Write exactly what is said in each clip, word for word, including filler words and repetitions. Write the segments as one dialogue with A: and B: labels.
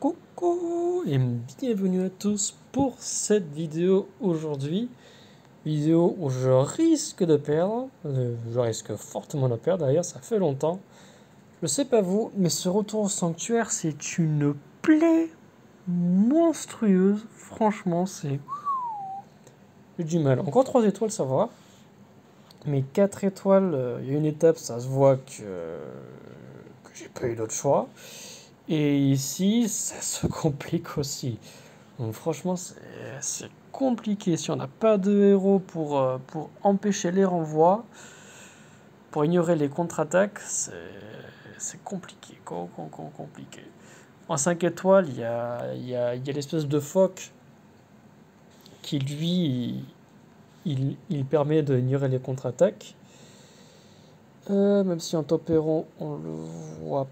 A: Coucou et bienvenue à tous pour cette vidéo aujourd'hui. Vidéo où je risque de perdre, euh, je risque fortement de perdre d'ailleurs, ça fait longtemps. Je sais pas vous, mais ce retour au sanctuaire c'est une plaie monstrueuse. Franchement, c'est... J'ai du mal. Encore trois étoiles, ça va. Mais quatre étoiles, euh, il y a une étape, ça se voit que, que j'ai pas eu d'autre choix. Et ici, ça se complique aussi. Donc franchement, c'est compliqué. Si on n'a pas de héros pour, euh, pour empêcher les renvois, pour ignorer les contre-attaques, c'est compliqué. Com, com, com, compliqué. En cinq étoiles, il y a, y a, y a l'espèce de phoque qui, lui, il, il permet d'ignorer les contre-attaques. Euh, même si en top héros, on le voit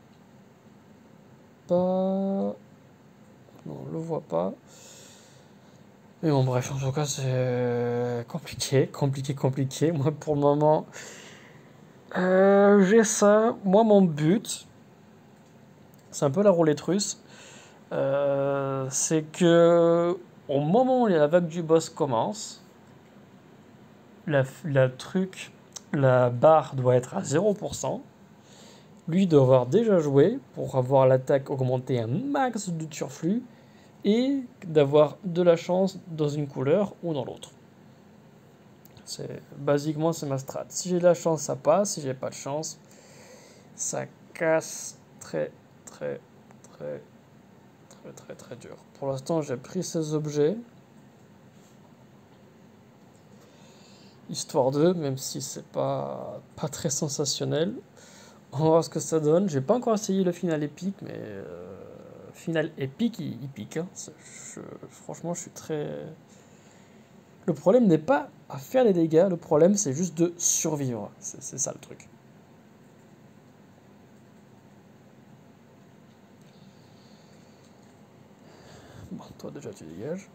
A: pas. Non, on le voit pas. Mais bon, bref, en tout cas, c'est compliqué, compliqué, compliqué. Moi, pour le moment, euh, j'ai ça. Moi, mon but, c'est un peu la roulette russe. Euh, c'est que au moment où la vague du boss commence, la, la truc, la barre doit être à zéro pour cent. Lui doit avoir déjà joué pour avoir l'attaque augmentée un max de turflux et d'avoir de la chance dans une couleur ou dans l'autre. C'est basiquement c'est ma strat. Si j'ai de la chance, ça passe. Si j'ai pas de chance, ça casse très très très très très très dur. Pour l'instant, j'ai pris ces objets histoire de, même si c'est pas pas très sensationnel. On va voir ce que ça donne. J'ai pas encore essayé le final épique, mais euh, final épique, il, il pique. Hein. Je, franchement, je suis très. Le problème n'est pas à faire des dégâts. Le problème, c'est juste de survivre. C'est ça le truc. Bon, toi déjà tu dégages.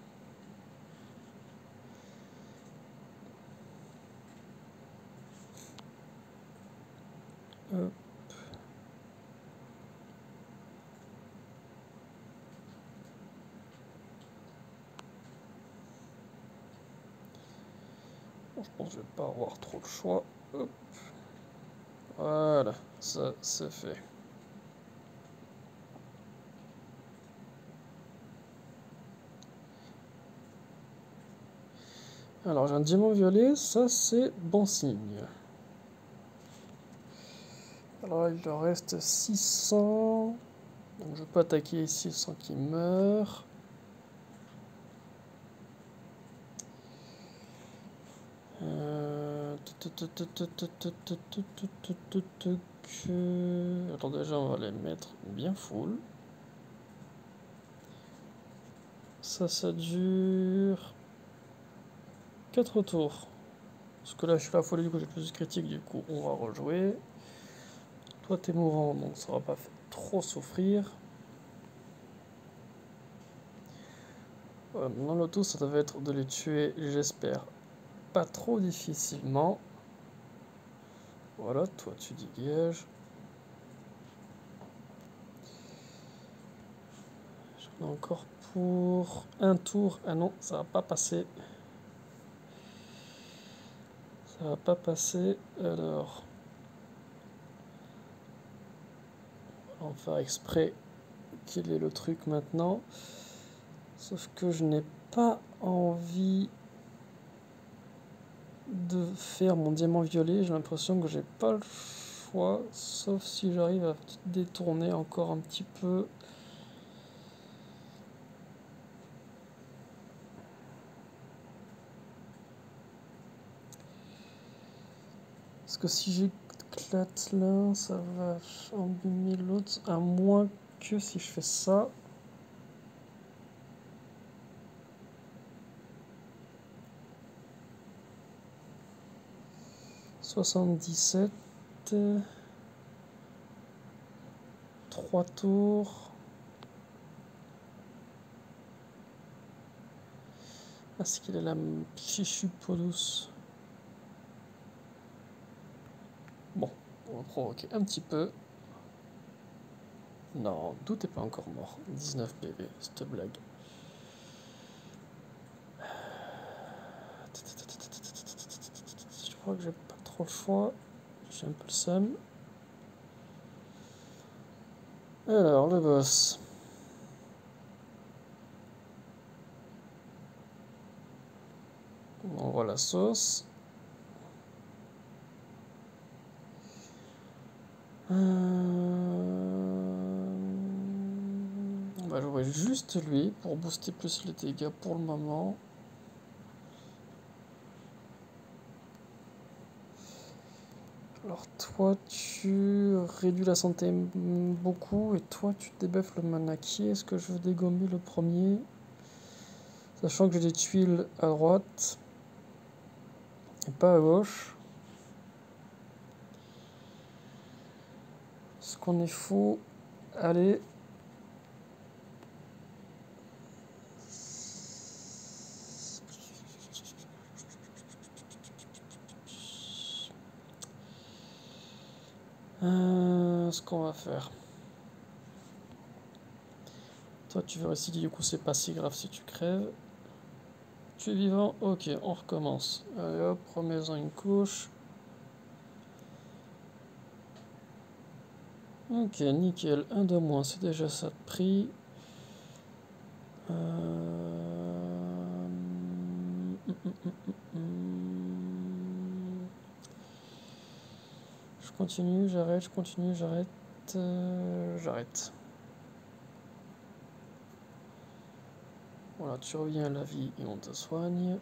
A: Hop. Bon, je pense que je vais pas avoir trop de choix. Hop. Voilà, ça c'est fait. Alors j'ai un diamant violet, ça c'est bon signe. Alors il leur reste six cents. Donc je peux attaquer ici sans qu'il meure. Euh... Attends, déjà on va les mettre bien full. Ça, ça dure quatre tours. Parce que là je suis à la folie, du coup j'ai plus de critiques, du coup on va rejouer. Toi t'es mourant, donc ça va pas trop souffrir. Voilà, maintenant le tout ça devait être de les tuer, j'espère, pas trop difficilement. Voilà, toi tu dégages. J'en ai encore pour un tour. Ah non, ça va pas passer. Ça va pas passer. Alors, on va faire exprès quel est le truc maintenant. Sauf que je n'ai pas envie de faire mon diamant violet. J'ai l'impression que j'ai pas le choix. Sauf si j'arrive à détourner encore un petit peu. Parce que si j'éclate là, ça va embumer l'autre. À moins que si je fais ça. soixante-dix-sept. trois tours. Est-ce qu'il a la fichue peau douce? Bon, on va provoquer un petit peu. Non, tout est pas encore mort. dix-neuf P V, cette blague. Je crois que j'ai pas trop le choix. J'ai un peu le seum. Alors, le boss. On voit la sauce. Euh... On va jouer juste lui pour booster plus les dégâts pour le moment. Alors toi tu réduis la santé beaucoup et toi tu débuffes le mana. Qui est-ce que je veux dégommer le premier? Sachant que j'ai des tuiles à droite et pas à gauche. Est-ce qu'on est fou? Allez. Euh, ce qu'on va faire. Toi tu veux réciter, du coup c'est pas si grave si tu crèves. Tu es vivant? Ok, on recommence. Allez hop, remets-en une couche. Ok, nickel. Un de moins, c'est déjà ça de prix. Euh... Je continue, j'arrête, je continue, j'arrête. Euh... J'arrête. Voilà, tu reviens à la vie et on te soigne.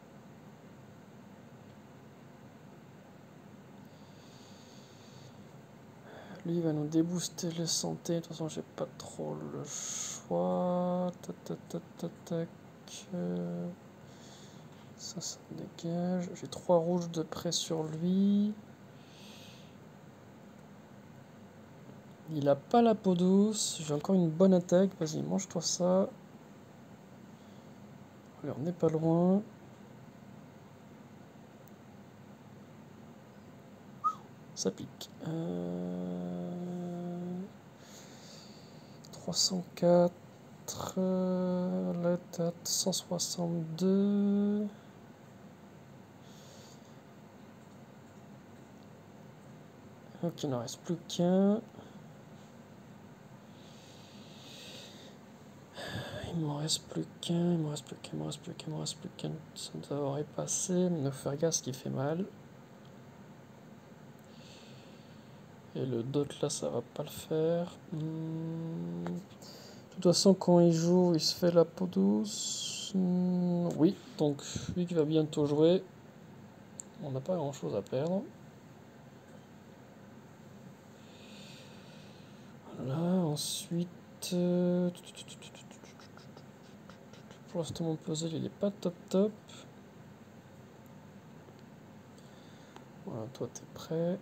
A: Lui il va nous débooster le santé. De toute façon, j'ai pas trop le choix. Tac, tac, tac, tac, tac. Ça, ça dégage. J'ai trois rouges de près sur lui. Il a pas la peau douce. J'ai encore une bonne attaque. Vas-y, mange-toi ça. Allez, on n'est pas loin. Ça pique. Euh... trois cent quatre. Euh... La tête cent soixante-deux. Ok, il n'en reste plus qu'un. Il m'en reste plus qu'un, il m'en reste plus qu'un, il m'en reste plus qu'un, il m'en reste plus qu'un. Ça devrait passer, mais ne faire gaffe, ce qui fait mal. Et le d'autre là, ça va pas le faire. Hmm. De toute façon, quand il joue, il se fait la peau douce. Hmm. Oui, donc lui qui va bientôt jouer, on n'a pas grand chose à perdre. Voilà, ensuite. Euh... Pour l'instant, mon puzzle il est pas top top. Voilà, toi t'es prêt.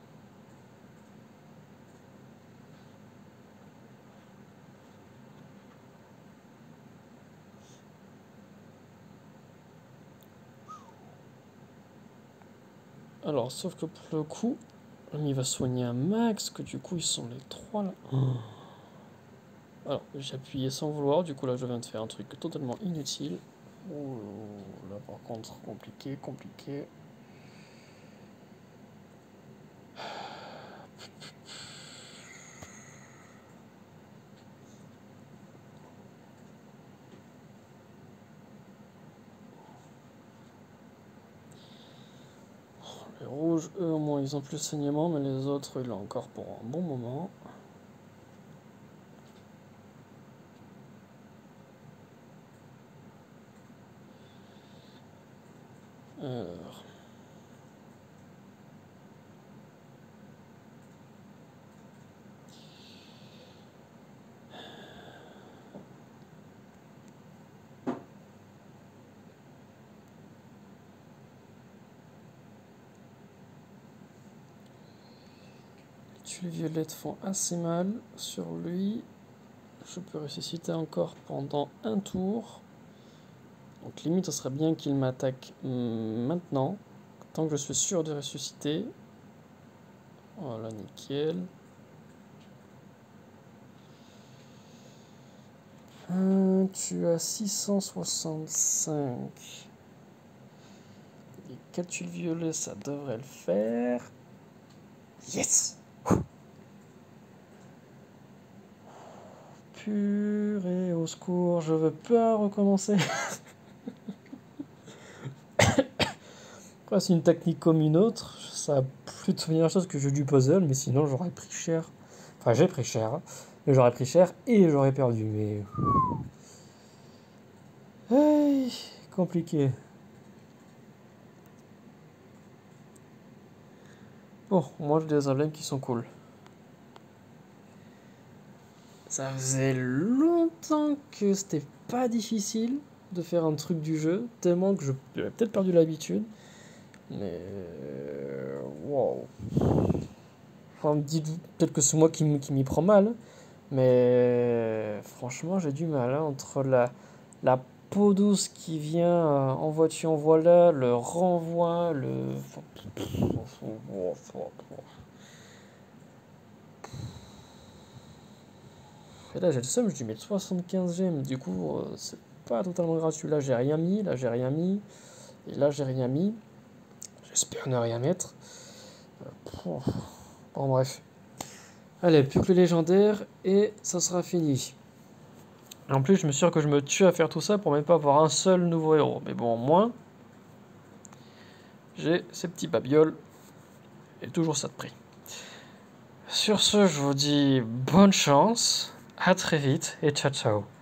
A: Alors, sauf que pour le coup, il va soigner un max, que du coup ils sont les trois là. Oh. Alors, j'ai appuyé sans vouloir, du coup là je viens de faire un truc totalement inutile. Oh, là par contre, compliqué, compliqué. Les rouges, eux au moins ils ont plus de saignement, mais les autres ils l'ont encore pour un bon moment. Alors. Les tuiles violettes font assez mal sur lui. Je peux ressusciter encore pendant un tour. Donc limite, ce serait bien qu'il m'attaque maintenant, tant que je suis sûr de ressusciter. Voilà, nickel. Euh, tu as six cent soixante-cinq. Les capsules violet, ça devrait le faire. Yes! Purée, au secours, je veux pas recommencer. Après, c'est une technique comme une autre. Ça a plutôt bien la chose que je du puzzle, mais sinon j'aurais pris cher. Enfin, j'ai pris cher, hein, mais j'aurais pris cher et j'aurais perdu. Mais. Hey, compliqué. Bon, moi j'ai des emblèmes qui sont cool. Ça faisait longtemps que c'était pas difficile de faire un truc du jeu, tellement que j'avais peut-être perdu l'habitude. Mais. Wow. Enfin, dites-vous, peut-être que c'est moi qui, m- qui m'y prends mal, mais franchement, j'ai du mal, hein, entre la, la peau douce qui vient euh, en voiture, en voilà, le renvoi, le. Et là, j'ai le seum, je dû mettre soixante-quinze gemmes, du coup, euh, c'est pas totalement gratuit. Là, j'ai rien mis, là, j'ai rien mis, et là, j'ai rien mis. J'espère ne rien mettre. Euh, Bon, bref. Allez, plus que le légendaire, et ça sera fini. En plus, je me suis sûr que je me tue à faire tout ça pour même pas avoir un seul nouveau héros. Mais bon, au moins, j'ai ces petits babioles, et toujours ça de prix. Sur ce, je vous dis bonne chance, à très vite, et ciao ciao.